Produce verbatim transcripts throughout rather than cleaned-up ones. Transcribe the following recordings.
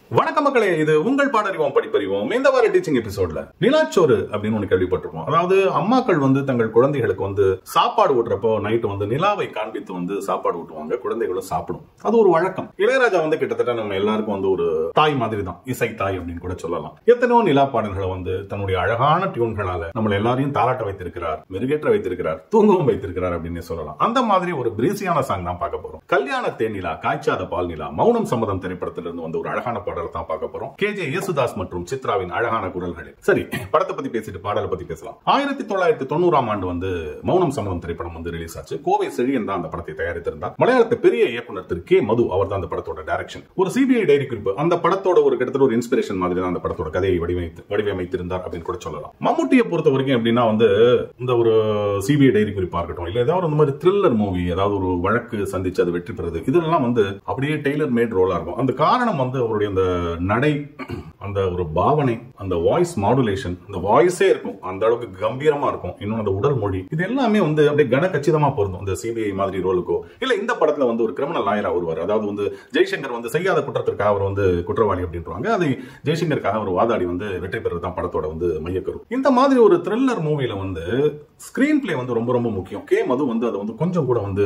வணக்கம் மக்களே, இது உங்கள் பாடறிவோம் படிப்பறிவோம். இந்த வார டீச்சிங் எபிசோட்ல நிலாச்சோறு அப்படின்னு ஒண்ணு கேள்விப்பட்டிருப்போம். அதாவது அம்மாக்கள் வந்து தங்கள் குழந்தைகளுக்கு வந்து சாப்பாடு ஊட்டுறப்போ நைட்டு வந்து நிலாவை காண்பித்து வந்து சாப்பாடு ஊட்டுவாங்க, குழந்தைகளும் சாப்பிடும். அது ஒரு வழக்கம். இளையராஜா வந்து கிட்டத்தட்ட நம்ம எல்லாருக்கும் வந்து ஒரு தாய் மாதிரி தான், இசை தாய் அப்படின்னு கூட சொல்லலாம். எத்தனையோ நிலா பாடல்களை வந்து தன்னுடைய அழகான டியூன்களால நம்ம எல்லாரையும் தாளாட்ட வைத்திருக்கிறார், மெருகேற்ற வைத்திருக்கிறார், தூங்கவும் வைத்திருக்கிறார் அப்படின்னு சொல்லலாம். அந்த மாதிரி ஒரு பிரீசியான சாங் தான் பார்க்க போறோம். கல்யாண தேனிலா, காய்ச்சாத பால் நிலா, மௌனம் சம்மதம் திரைப்படத்திலிருந்து வந்து ஒரு அழகான பாடல் தான் பார்க்க போறோம். கே ஜே யேசுதாஸ் மற்றும் சித்ராவின் அழகான குரல்களில். சரி, படத்தை பத்தி பேசிட்டு பாடலை பத்தி பேசலாம். ஆயிரத்தி தொள்ளாயிரத்தி தொண்ணூறாம் ஆண்டு வந்து மௌனம் சம்மதம் திரைப்படம் வந்து ரிலீஸ் ஆச்சு. கோவை செழியன் தான் அந்த படத்தை தயாரித்திருந்தார். மலையாளத்தை பெரிய இயக்குனர் திரு கே மது அவர் தான் அந்த படத்தோட டைரக்ஷன். ஒரு சிபிஐ டைரி குறிப்பு அந்த படத்தோட ஒரு கிட்டத்தட்ட ஒரு இன்ஸ்பிரேஷன் மாதிரி தான் அந்த படத்தோட கதையை வடிவமைத்து வடிவமைத்திருந்தார் அப்படின்னு கூட சொல்லலாம். மம்முட்டியை பொறுத்த வரைக்கும் எப்படின்னா வந்து இந்த ஒரு சிபிஐ டைரி குறிப்பா இருக்கட்டும், இல்ல ஏதாவது இந்த மாதிரி த்ரில்லர் மூவி, ஏதாவது ஒரு வழக்கு சந்திச்சு அது வெற்றி பெறுது, இதெல்லாம் வந்து அப்படியே டெய்லர் மேட் ரோலா இருக்கும். அந்த காரணம் வந்து அவருடைய அந்த நடை, அந்த ஒரு பாவனை, அந்த வாய்ஸ் மாடுலேஷன், அந்த வாய்ஸே இருக்கும், அந்த அளவுக்கு கம்பீரமா இருக்கும். இன்னும் அந்த உடல் மொழி, இது எல்லாமே வந்து அப்படியே கன கச்சிதமா பொருந்தும் இந்த சிபிஐ மாதிரி ரோலுக்கோ. இல்ல இந்த படத்துல வந்து ஒரு கிரிமினல் லாயரா வருவார். அதாவது வந்து ஜெய்சங்கர் வந்து செய்யாத குற்றத்திற்காக அவர் வந்து குற்றவாளி அப்படின்றாங்க. அதை ஜெய்சங்கருக்காக ஒரு வாதாடி வந்து வெற்றி பெறதான் படத்தோட வந்து மையக்கரு. இந்த மாதிரி ஒரு த்ரில்லர் மூவில வந்து ஸ்கிரீன் பிளே வந்து ரொம்ப ரொம்ப முக்கியம். கே மது வந்து அதை வந்து கொஞ்சம் கூட வந்து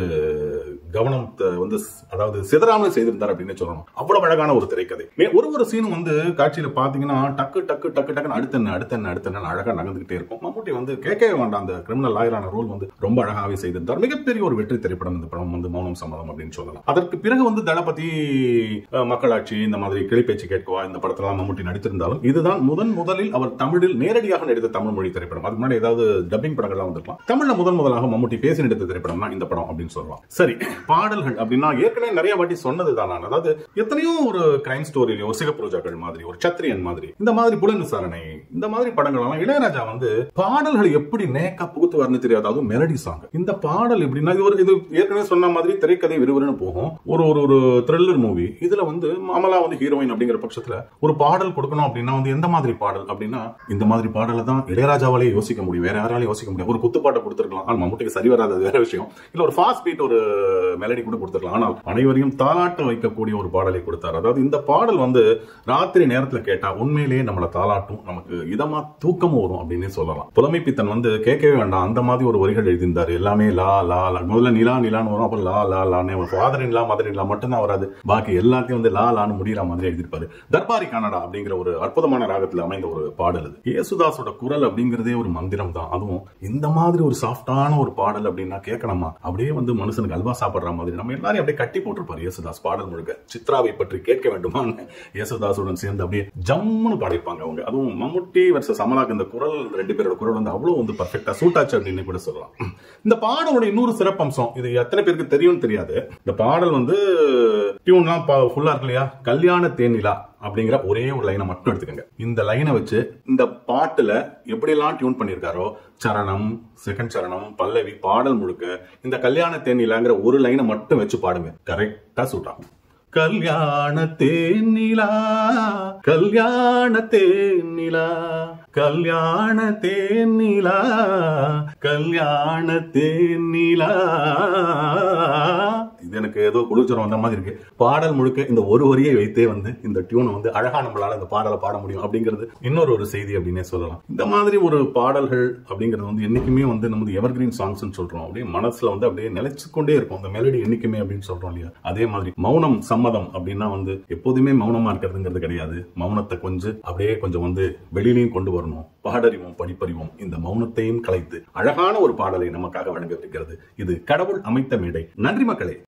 கவனம் வந்து அதாவது சிதறாமல் செய்திருந்தார் அப்படின்னு சொல்லணும். அவ்வளவு அழகான ஒரு திரைக்கதை. ஒரு ஒரு சீனும் வந்து காட்சியில பாத்தீங்கன்னா டக்கு டக்கு டக்கு டக்குன்னு அடுத்த அடுத்த அடுத்த அழகா நகர்ந்துகிட்டே இருக்கும். மம்முட்டி வந்து கேட்கவே வேண்டாம், அந்த கிரிமினல் லாயரான ரோல் வந்து ரொம்ப அழகாவே செய்திருந்தார். மிகப்பெரிய ஒரு வெற்றி திரைப்படம் இந்த படம் வந்து மௌனம் சம்மதம் அப்படின்னு சொல்லலாம். அதற்கு பிறகு வந்து தளபதி, மக்களாட்சி, இந்த மாதிரி கிளிப்பேச்சு கேட்கவா இந்த படத்துல மம்முட்டி நடித்திருந்தாலும் இதுதான் முதன் முதலில் அவர் தமிழில் நேரடியாக நடித்த தமிழ் மொழி திரைப்படம். அதுக்கு முன்னாடி ஏதாவது டப்பிங் படங்கள்லாம் வந்திருக்கலாம். தமிழ்ல முதன் முதலாக மம்முட்டி பேசி நடித்த திரைப்படம் தான் இந்த படம் அப்படின்னு சொல்லலாம். சரி, பாடல்கள் அப்படின்னா ஏற்கனவே நிறைய வாட்டி சொன்னதுதான் நான். அதாவது எத்தனையோ ஒரு கிரைம் ஸ்டோரியில ஒரு சிகப்புரோஜாக்கள் மாதிரி, ஒரு சத்திரியன் மாதிரி, இந்த மாதிரி புலன் விசாரணை, இந்த மாதிரி படங்கள் எல்லாம் இளையராஜா வந்து பாடல்கள் எப்படி நேக்கா புகுத்துவார்னு தெரியாது. அதுவும் மெலடி சாங். இந்த பாடல் எப்படின்னா இது ஒரு இது ஏற்கனவே சொன்ன மாதிரி திரைக்கதை விறுவிறுன்னு போகும். ஒரு ஒரு ஒரு த்ரில்லர் மூவி. இதுல வந்து அமலா வந்து ஹீரோயின் அப்படிங்கிற பட்சத்துல ஒரு பாடல் கொடுக்கணும் அப்படின்னா வந்து எந்த மாதிரி பாடல் அப்படின்னா இந்த மாதிரி பாடலை தான் இளையராஜாவாலே யோசிக்க முடியும், வேற யாராலையும் யோசிக்க முடியும். ஒரு குத்துப்பாட்டை கொடுத்துருக்கலாம், ஆனால் மம்முட்டிக்கு சரி வராது, வேற விஷயம். இல்ல ஒரு ஃபாஸ்ட் பீட் ஒரு மெலடி கூட கொடுத்துருக்கலாம், ஆனால் அனைவரையும் தாளாட்ட வைக்கக்கூடிய ஒரு பாடலை கொடுத்தார். அதாவது இந்த பாடல் வந்து ராத்திரி நேரத்துல கேட்டா உண்மையிலேயே நம்மளை தாளாட்டும், நமக்கு இதமா தூக்கமும் வரும் அப்படின்னு சொல்லலாம். புலமை பித்தன் வந்து கேட்கவே வேண்டாம், அந்த மாதிரி ஒரு வரிகள் எழுதியிருந்தார். எல்லாமே லா லா லா, முதல்ல நிலா நிலான்னு வரும், அப்புறம் லா லா லான்னு father in law mother in லா மட்டும்தான் வராது, பாக்கி எல்லாத்தையும் வந்து லா லான்னு முடிகிற மாதிரி எழுதியிருப்பாரு. தர்பாரி கனடா அப்படிங்கிற ஒரு அற்புதமான ராகத்தில் அமைந்த ஒரு பாடல் இது. யேசுதாஸோட குரல் அப்படிங்கிறதே ஒரு மந்திரம் தான். அதுவும் இந்த மாதிரி ஒரு சாஃப்டான ஒரு பாடல் அப்படின்னா கேட்கணுமா, அப்படியே வந்து மனுஷனுக்கு அல்வா சாப்பிடுற மாதிரி நம்ம எல்லாரும் அப்படியே கட்டி போட்டிருப்பாரு யேசுதாஸ் பாடல் முழுக்க. சித்ராவை பற்றி கேட்க வேண்டுமான்னு யேசுதாசுடன் சேர்ந்து அப்படியே ஜம்முன்னு பாடிப்பாங்க அவங்க. அதுவும் மம்முட்டி வர்சஸ் அமலாக்கு இந்த குரல், ரெண்டு பேரோட குரல் வந்து அவ்வளவு வந்து பர்ஃபெக்டா சூட் ஆச்சு அப்படின்னு கூட சொல்லலாம். இந்த பாடலோட இன்னொரு சிறப்பம்சம், இது எத்தனை பேருக்கு தெரியும் தெரியாது, இந்த பாடல் வந்து டியூன்லாம் ஃபுல்லா இருக்கு இல்லையா, கல்யாண தேனிலா அப்படிங்கிற ஒரே ஒரு லைனை மட்டும் எடுத்துக்கங்க. இந்த லைனை வச்சு இந்த பாட்டுல எப்படியெல்லாம் டியூன் பண்ணிருக்காரோ, சரணம், செகண்ட் சரணம், பல்லவி, பாடல் முழுக்க இந்த கல்யாண தேனிலாங்கிற ஒரு லைனை மட்டும் வச்சு பாடுங்க, கரெக்டா சூட் ஆகும். கல்யாண தேனிலா, கல்யாண தேனிலா, கல்யாண தேனிலா, கல்யாண தேனிலா. இது எனக்கு ஏதோ குளிர்ச்சரம் வந்த மாதிரி இருக்கு. பாடல் முழுக்க இந்த ஒரு வரியை வைத்தே வந்து இந்த டியூனை வந்து அழகா நம்மளால இந்த பாடலை பாட முடியும் அப்படிங்கிறது இன்னொரு ஒரு செய்தி அப்படின்னே சொல்லலாம். இந்த மாதிரி ஒரு பாடல்கள் அப்படிங்கிறது வந்து என்னைக்குமே வந்து நம்ம எவர்கிரீன் சாங்ஸ் சொல்றோம், அப்படியே மனசுல வந்து அப்படியே நிலைச்சு கொண்டே இருக்கும் அந்த மெலடி என்னைக்குமே அப்படின்னு சொல்றோம் இல்லையா. அதே மாதிரி மௌனம் சம்மதம் அப்படின்னா வந்து எப்போதுமே மௌனமா இருக்கிறதுங்கிறது கிடையாது. மௌனத்தை கொஞ்சம் அப்படியே கொஞ்சம் வந்து வெளியிலையும் கொண்டு வரணும். பாடறிவோம் படிப்பறிவோம் இந்த மௌனத்தையும் கலைத்து அழகான ஒரு பாடலை நமக்காக வழங்கவிருக்கிறது. இது கடவுள் அமைத்த மேடை. நன்றி மக்களே.